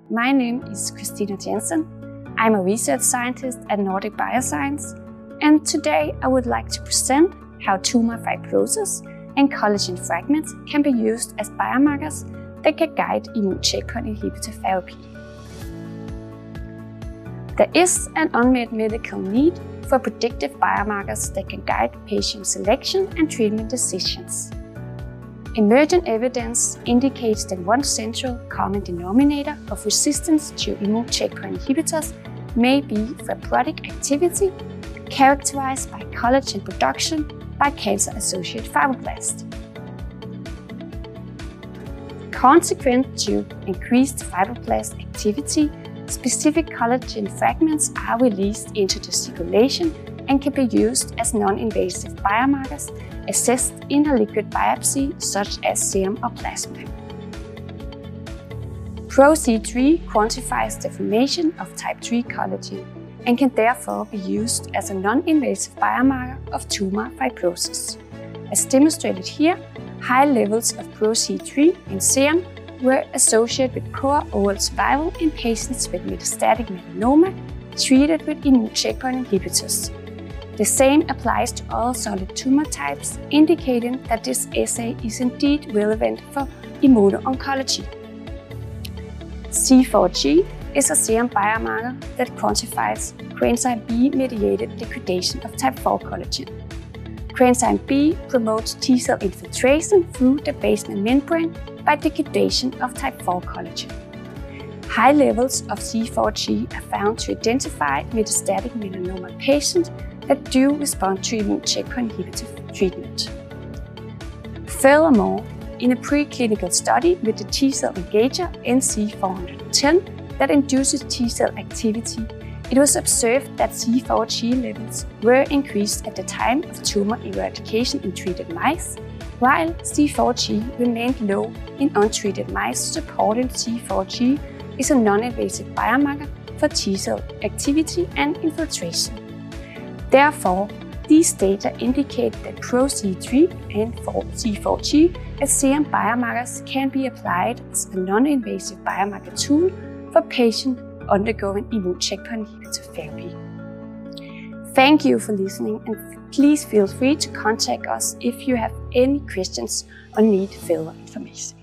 My name is Christina. I'm a research scientist at Nordic Bioscience, and today I would like to present how tumor fibrosis and collagen fragments can be used as biomarkers that can guide immune checkpoint inhibitor therapy. There is an unmet medical need for predictive biomarkers that can guide patient selection and treatment decisions. Emergent evidence indicates that one central common denominator of resistance to immune checkpoint inhibitors may be fibrotic activity characterized by collagen production by cancer-associated fibroblasts. Consequent to increased fibroblast activity, specific collagen fragments are released into the circulation and can be used as non-invasive biomarkers assessed in a liquid biopsy such as serum or plasma. Pro-C3 quantifies the formation of type 3 collagen and can therefore be used as a non-invasive biomarker of tumor fibrosis. As demonstrated here, high levels of Pro-C3 in serum were associated with poor overall survival in patients with metastatic melanoma treated with immune checkpoint inhibitors. The same applies to all solid tumor types, indicating that this assay is indeed relevant for immuno-oncology. C4G is a serum biomarker that quantifies coenzyme B-mediated degradation of type 4 collagen. Coenzyme B promotes T-cell infiltration through the basement membrane by degradation of type 4 collagen. High levels of C4G are found to identify metastatic melanoma patients that do respond to immune checkpoint inhibitor treatment. Furthermore, in a preclinical study with the T-cell engager NC410 that induces T-cell activity, it was observed that C4G levels were increased at the time of tumor eradication in treated mice, while C4G remained low in untreated mice, supporting C4G is a non-invasive biomarker for T-cell activity and infiltration. Therefore, these data indicate that Pro-C3 and C4G as serum biomarkers can be applied as a non-invasive biomarker tool for patients undergoing immune checkpoint inhibitor therapy. Thank you for listening, and please feel free to contact us if you have any questions or need further information.